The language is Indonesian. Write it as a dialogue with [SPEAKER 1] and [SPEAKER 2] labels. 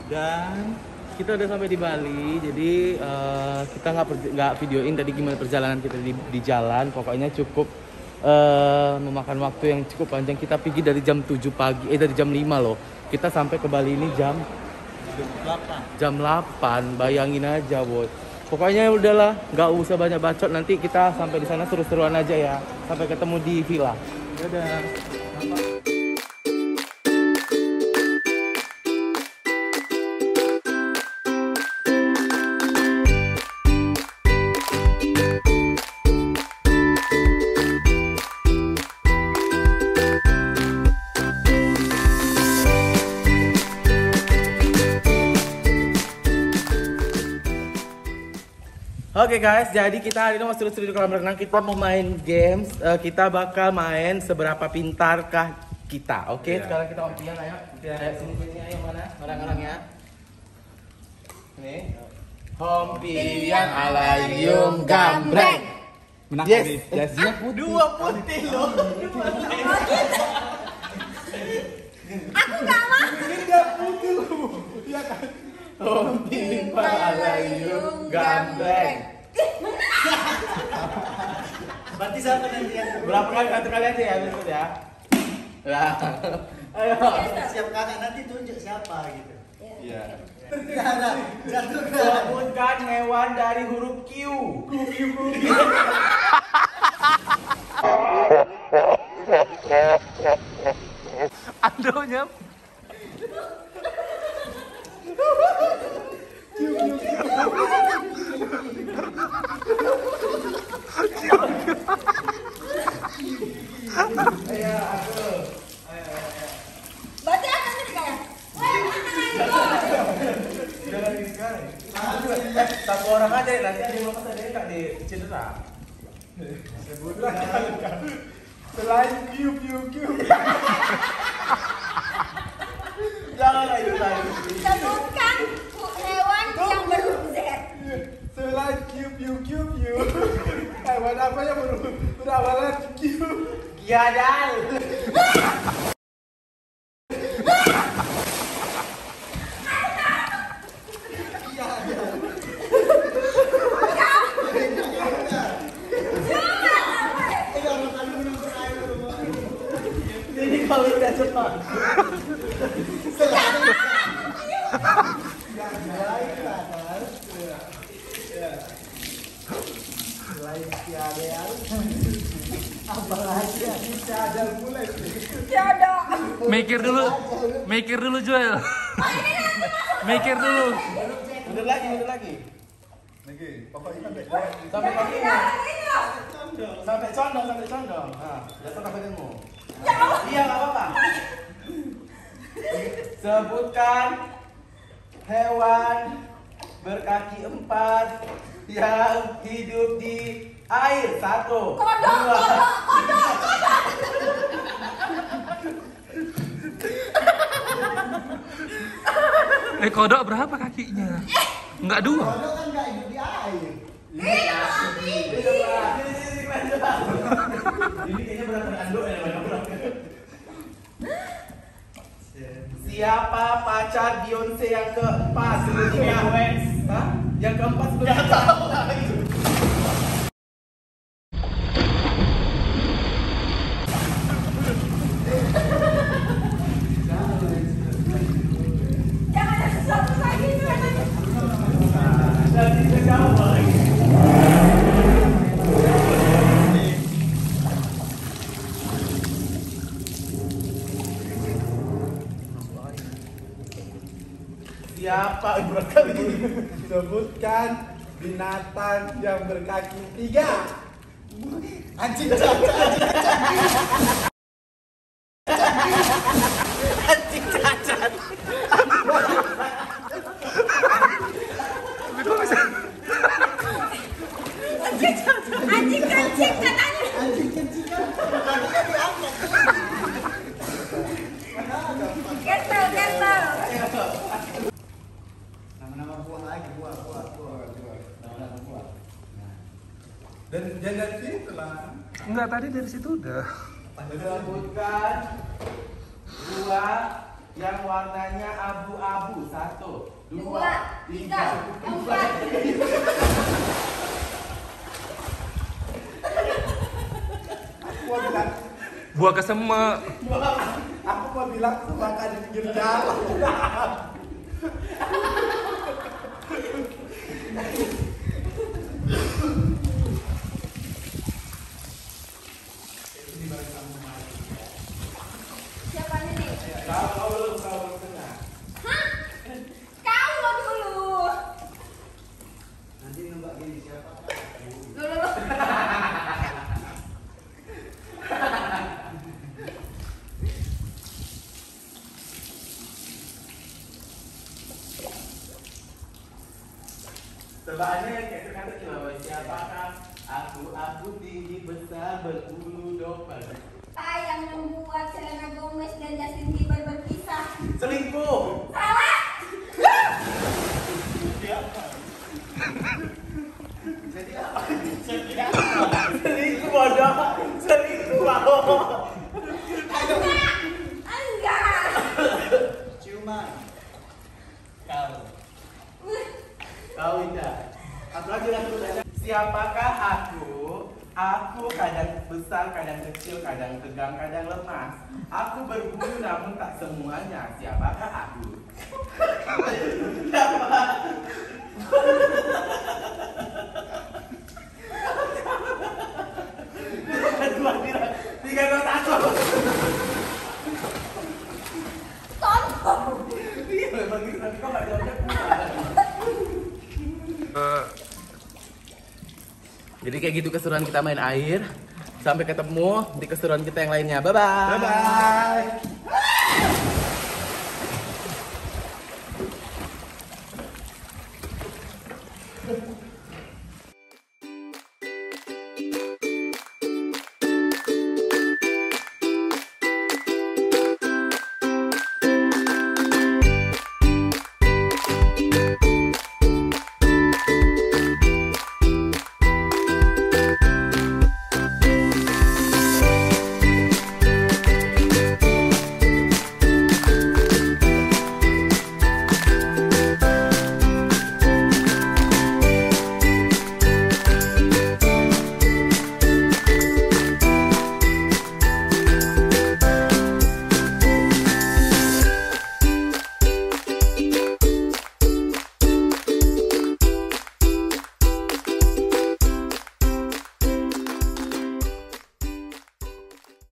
[SPEAKER 1] Dan kita udah sampai di Bali. Jadi kita nggak videoin tadi gimana perjalanan kita di jalan. Pokoknya cukup memakan waktu yang cukup panjang. Kita pergi dari jam 7 pagi, dari jam 5 loh. Kita sampai ke Bali ini jam 8. Bayangin aja, boy. Pokoknya udahlah, nggak usah banyak bacot. Nanti kita sampai di sana seru-seruan aja ya. Sampai ketemu di villa. Dadah. Oke guys, jadi kita hari ini mau seru-seru di kolam renang. Kita mau main games. Kita bakal main seberapa pintarkah kita. Oke, sekarang kita ompian, ayo. Sini, ayo mana? Orang-orangnya. Nih. Ompian alayum gambreng.
[SPEAKER 2] Menang
[SPEAKER 1] yes.
[SPEAKER 2] jasnya
[SPEAKER 1] putih. 2 putih loh.
[SPEAKER 3] Aku gak mau.
[SPEAKER 2] Ini putih loh. Iya kan?
[SPEAKER 1] Ompian alayum gambreng.
[SPEAKER 4] Berarti siapa nanti yang
[SPEAKER 1] Berapa kali? Satu kali aja ya, berikut ya. Lah. Ayo.
[SPEAKER 4] siap kakak nanti tunjuk siapa gitu.
[SPEAKER 2] Iya.
[SPEAKER 4] Nggak ada jatuh ke
[SPEAKER 1] Sebutkan hewan dari huruf Q. Andonya.
[SPEAKER 3] Berarti akan ini kayak.
[SPEAKER 1] Satu orang aja nanti ada yang lepas, ada yang nggak di cedera.
[SPEAKER 2] Selain Q.
[SPEAKER 1] Jangan lagi lagi.
[SPEAKER 3] Sebutkan hewan yang berhuruf Z.
[SPEAKER 2] Selain Q. Hewan apa yang berawalan Q?
[SPEAKER 1] Giadal. Ini kalau udah cepat.
[SPEAKER 3] Tiada.
[SPEAKER 5] Mikir dulu Joel. Mikir dulu.
[SPEAKER 1] Mundur lagi.
[SPEAKER 2] Oke, pokoknya
[SPEAKER 1] Sampai kaki.
[SPEAKER 3] Ini loh.
[SPEAKER 1] Sampai condong. Nah, jatuh kakimu. Iya, nggak apa-apa. Sebutkan hewan berkaki 4 yang hidup di air. 1, 2.
[SPEAKER 5] Kodok berapa kakinya? Enggak 2.
[SPEAKER 4] Kodok kan nggak hidup di air.
[SPEAKER 1] Ini kayaknya benar-benar anduk ya, Siapa pacar Beyonce yang keempat sebelumnya? Hah? Yang keempat sebelumnya? Gak tahu.
[SPEAKER 3] Jangan ada sesuatu lagi.
[SPEAKER 1] Nanti kejauh lagi. Siapa berkali ini?
[SPEAKER 2] sebutkan binatang yang berkaki 3.
[SPEAKER 4] Anjing cacat.
[SPEAKER 1] Anjing cacat.
[SPEAKER 3] Anjing kencing katanya.
[SPEAKER 4] Anjing kencing kan kakinya diangkat.
[SPEAKER 3] Kesel.
[SPEAKER 4] Nama-nama buah lagi, buah.
[SPEAKER 1] Nama-nama buah.
[SPEAKER 2] Dan jangan dari situ lah.
[SPEAKER 5] Enggak, tadi dari situ udah.
[SPEAKER 1] Sebutkan 2 yang warnanya abu-abu. 1, 2, 3, 4.
[SPEAKER 5] Buah kesemek.
[SPEAKER 4] Aku mau bilang semangka di pinggir jalan.
[SPEAKER 3] Siapa nih?
[SPEAKER 1] Kau belum kena.
[SPEAKER 3] Hah? Kau lo dulu.
[SPEAKER 4] Nanti nembak gini siapa?
[SPEAKER 3] Lo.
[SPEAKER 1] Tebakannya yang kayak kata cuma siapakah aku tinggi besar berbulu domba.
[SPEAKER 3] Yang membuat Selena Gomez dan Justin Bieber berpisah.
[SPEAKER 1] Selingkuh.
[SPEAKER 3] Salah.
[SPEAKER 1] Selingkuh bodoh. Selingkuh mau.
[SPEAKER 3] Enggak.
[SPEAKER 4] Ciuman.
[SPEAKER 1] Kau tidak. Apa lagi aku tanya? Siapakah aku? Aku kadang besar, kadang kecil, kadang tegang, kadang lemas. Aku berbulu namun tak semuanya. Siapakah aku? Siapa? Tiga, dua, satu.
[SPEAKER 3] Tonton.
[SPEAKER 1] Iya, begitu. Nanti kau nggak jawabnya kuat. Jadi kayak gitu keseruan kita main air. Sampai ketemu di keseruan kita yang lainnya. Bye bye.
[SPEAKER 4] Bye bye.